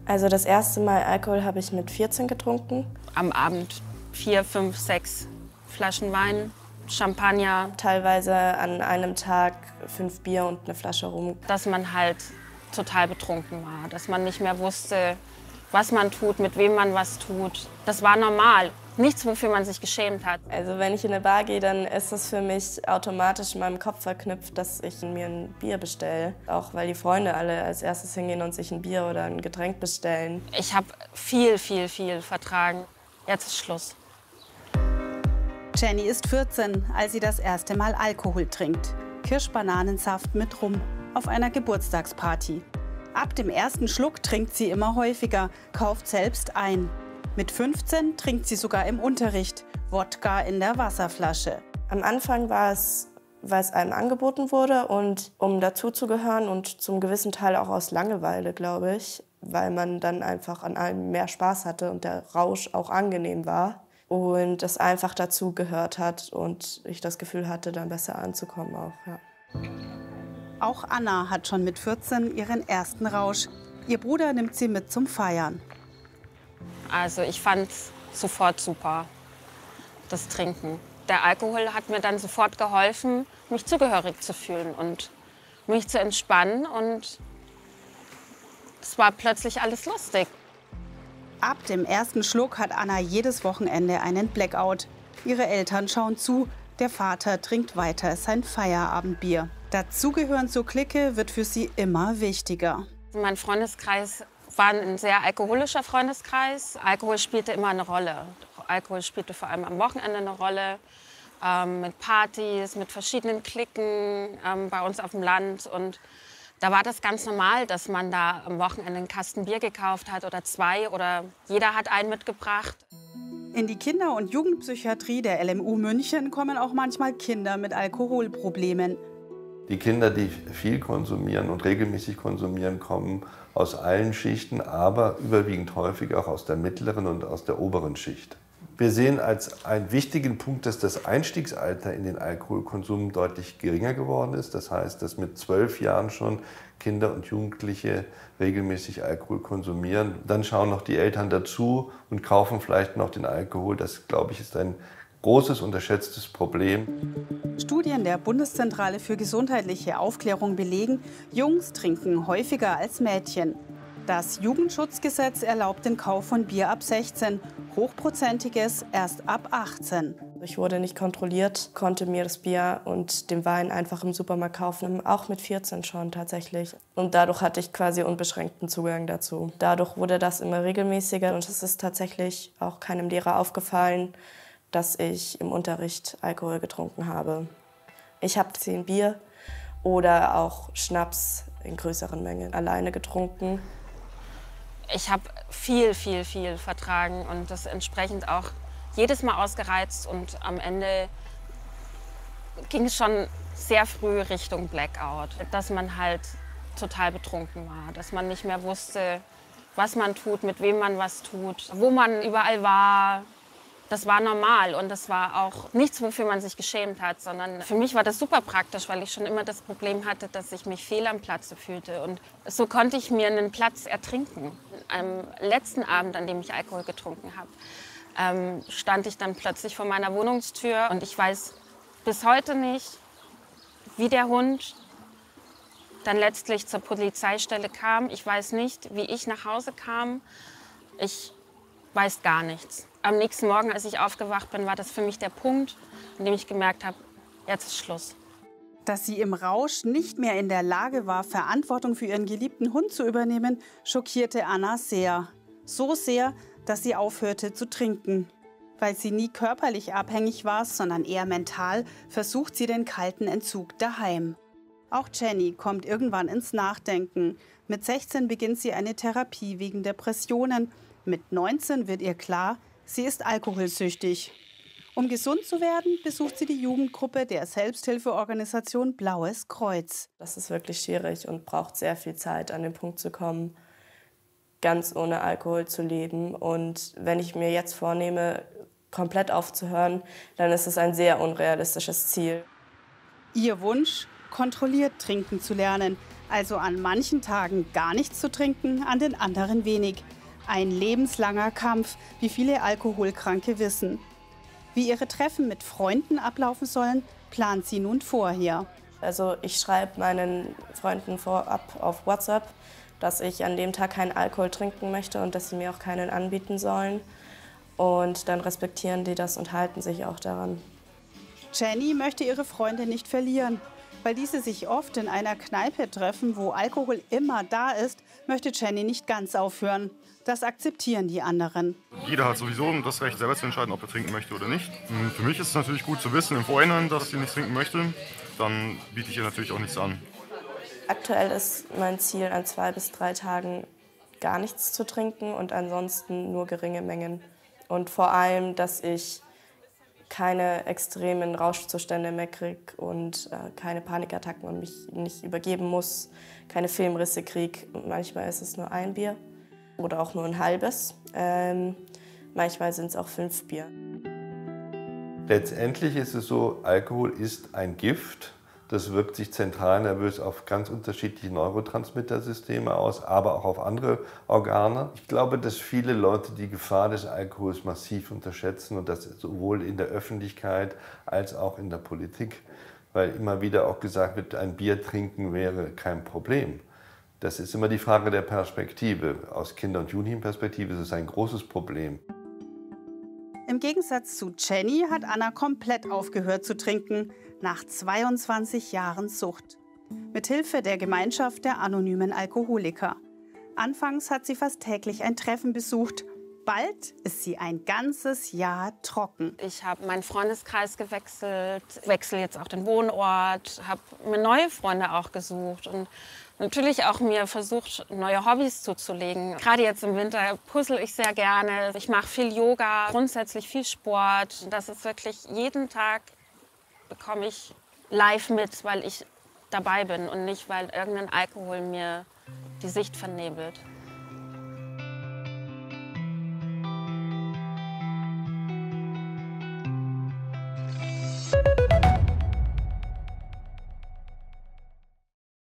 Also das erste Mal Alkohol habe ich mit 14 getrunken. Am Abend 4, 5, 6 Flaschen Wein, Champagner. Teilweise an einem Tag 5 Bier und eine Flasche Rum. Dass man halt total betrunken war, dass man nicht mehr wusste, was man tut, mit wem man was tut. Das war normal. Nichts, wofür man sich geschämt hat. Also wenn ich in eine Bar gehe, dann ist es für mich automatisch in meinem Kopf verknüpft, dass ich mir ein Bier bestelle. Auch weil die Freunde alle als erstes hingehen und sich ein Bier oder ein Getränk bestellen. Ich habe viel vertragen. Jetzt ist Schluss. Jenny ist 14, als sie das erste Mal Alkohol trinkt. Kirschbananensaft mit Rum auf einer Geburtstagsparty. Ab dem ersten Schluck trinkt sie immer häufiger, kauft selbst ein. Mit 15 trinkt sie sogar im Unterricht, Wodka in der Wasserflasche. Am Anfang war es, weil es einem angeboten wurde und um dazuzugehören und zum gewissen Teil auch aus Langeweile, glaube ich, weil man dann einfach an allem mehr Spaß hatte und der Rausch auch angenehm war und es einfach dazu gehört hat und ich das Gefühl hatte, dann besser anzukommen auch, ja. Auch Anna hat schon mit 14 ihren ersten Rausch. Ihr Bruder nimmt sie mit zum Feiern. Also ich fand sofort super, das Trinken. Der Alkohol hat mir dann sofort geholfen, mich zugehörig zu fühlen und mich zu entspannen. Und es war plötzlich alles lustig. Ab dem ersten Schluck hat Anna jedes Wochenende einen Blackout. Ihre Eltern schauen zu, der Vater trinkt weiter sein Feierabendbier. Dazugehören zur Clique wird für sie immer wichtiger. Mein Freundeskreis war ein sehr alkoholischer Freundeskreis. Alkohol spielte immer eine Rolle. Alkohol spielte vor allem am Wochenende eine Rolle. Mit Partys, mit verschiedenen Cliquen bei uns auf dem Land. Und da war das ganz normal, dass man da am Wochenende einen Kasten Bier gekauft hat oder 2 oder jeder hat einen mitgebracht. In die Kinder- und Jugendpsychiatrie der LMU München kommen auch manchmal Kinder mit Alkoholproblemen. Die Kinder, die viel konsumieren und regelmäßig konsumieren, kommen aus allen Schichten, aber überwiegend häufig auch aus der mittleren und aus der oberen Schicht. Wir sehen als einen wichtigen Punkt, dass das Einstiegsalter in den Alkoholkonsum deutlich geringer geworden ist. Das heißt, dass mit 12 Jahren schon Kinder und Jugendliche regelmäßig Alkohol konsumieren. Dann schauen noch die Eltern dazu und kaufen vielleicht noch den Alkohol. Das, glaube ich, ist ein großes, unterschätztes Problem. Studien der Bundeszentrale für gesundheitliche Aufklärung belegen, Jungs trinken häufiger als Mädchen. Das Jugendschutzgesetz erlaubt den Kauf von Bier ab 16, hochprozentiges erst ab 18. Ich wurde nicht kontrolliert, konnte mir das Bier und den Wein einfach im Supermarkt kaufen, auch mit 14 schon tatsächlich. Und dadurch hatte ich quasi unbeschränkten Zugang dazu. Dadurch wurde das immer regelmäßiger und es ist tatsächlich auch keinem Lehrer aufgefallen, dass ich im Unterricht Alkohol getrunken habe. Ich habe 10 Bier oder auch Schnaps in größeren Mengen alleine getrunken. Ich habe viel vertragen und das entsprechend auch jedes Mal ausgereizt. Und am Ende ging es schon sehr früh Richtung Blackout. Dass man halt total betrunken war, dass man nicht mehr wusste, was man tut, mit wem man was tut, wo man überall war. Das war normal und das war auch nichts, wofür man sich geschämt hat, sondern für mich war das super praktisch, weil ich schon immer das Problem hatte, dass ich mich fehl am Platze fühlte. Und so konnte ich mir einen Platz ertrinken. Am letzten Abend, an dem ich Alkohol getrunken habe, stand ich dann plötzlich vor meiner Wohnungstür und ich weiß bis heute nicht, wie der Hund dann letztlich zur Polizeistelle kam. Ich weiß nicht, wie ich nach Hause kam. Ich weiß gar nichts. Am nächsten Morgen, als ich aufgewacht bin, war das für mich der Punkt, an dem ich gemerkt habe, jetzt ist Schluss. Dass sie im Rausch nicht mehr in der Lage war, Verantwortung für ihren geliebten Hund zu übernehmen, schockierte Anna sehr. So sehr, dass sie aufhörte zu trinken. Weil sie nie körperlich abhängig war, sondern eher mental, versucht sie den kalten Entzug daheim. Auch Jenny kommt irgendwann ins Nachdenken. Mit 16 beginnt sie eine Therapie wegen Depressionen. Mit 19 wird ihr klar, sie ist alkoholsüchtig. Um gesund zu werden, besucht sie die Jugendgruppe der Selbsthilfeorganisation Blaues Kreuz. Das ist wirklich schwierig und braucht sehr viel Zeit, an den Punkt zu kommen, ganz ohne Alkohol zu leben. Und wenn ich mir jetzt vornehme, komplett aufzuhören, dann ist es ein sehr unrealistisches Ziel. Ihr Wunsch, kontrolliert trinken zu lernen, Also an manchen Tagen gar nichts zu trinken, an den anderen wenig. Ein lebenslanger Kampf, wie viele Alkoholkranke wissen. Wie ihre Treffen mit Freunden ablaufen sollen, plant sie nun vorher. Also ich schreibe meinen Freunden vorab auf WhatsApp, dass ich an dem Tag keinen Alkohol trinken möchte und dass sie mir auch keinen anbieten sollen. Und dann respektieren die das und halten sich auch daran. Jenny möchte ihre Freunde nicht verlieren. Weil diese sich oft in einer Kneipe treffen, wo Alkohol immer da ist, möchte Jenny nicht ganz aufhören. Das akzeptieren die anderen. Jeder hat sowieso das Recht, selber zu entscheiden, ob er trinken möchte oder nicht. Für mich ist es natürlich gut zu wissen im Vorhinein, dass sie nicht trinken möchte. Dann biete ich ihr natürlich auch nichts an. Aktuell ist mein Ziel, an 2 bis 3 Tagen gar nichts zu trinken und ansonsten nur geringe Mengen. Und vor allem, dass ich keine extremen Rauschzustände mehr kriege und keine Panikattacken und mich nicht übergeben muss, keine Filmrisse kriege. Manchmal ist es nur ein Bier oder auch nur ein halbes. Manchmal sind es auch 5 Bier. Letztendlich ist es so, Alkohol ist ein Gift. Das wirkt sich zentralnervös auf ganz unterschiedliche Neurotransmittersysteme aus, aber auch auf andere Organe. Ich glaube, dass viele Leute die Gefahr des Alkohols massiv unterschätzen und das sowohl in der Öffentlichkeit als auch in der Politik, weil immer wieder auch gesagt wird, ein Bier trinken wäre kein Problem. Das ist immer die Frage der Perspektive. Aus Kinder- und Jugendlichenperspektive ist es ein großes Problem. Im Gegensatz zu Jenny hat Anna komplett aufgehört zu trinken, nach 22 Jahren Sucht. Mithilfe der Gemeinschaft der anonymen Alkoholiker. Anfangs hat sie fast täglich ein Treffen besucht. Bald ist sie ein ganzes Jahr trocken. Ich habe meinen Freundeskreis gewechselt, wechsle jetzt auch den Wohnort, habe mir neue Freunde auch gesucht und natürlich auch mir versucht, neue Hobbys zuzulegen. Gerade jetzt im Winter puzzle ich sehr gerne. Ich mache viel Yoga, grundsätzlich viel Sport. Das ist wirklich jeden Tag bekomme ich live mit, weil ich dabei bin und nicht, weil irgendein Alkohol mir die Sicht vernebelt.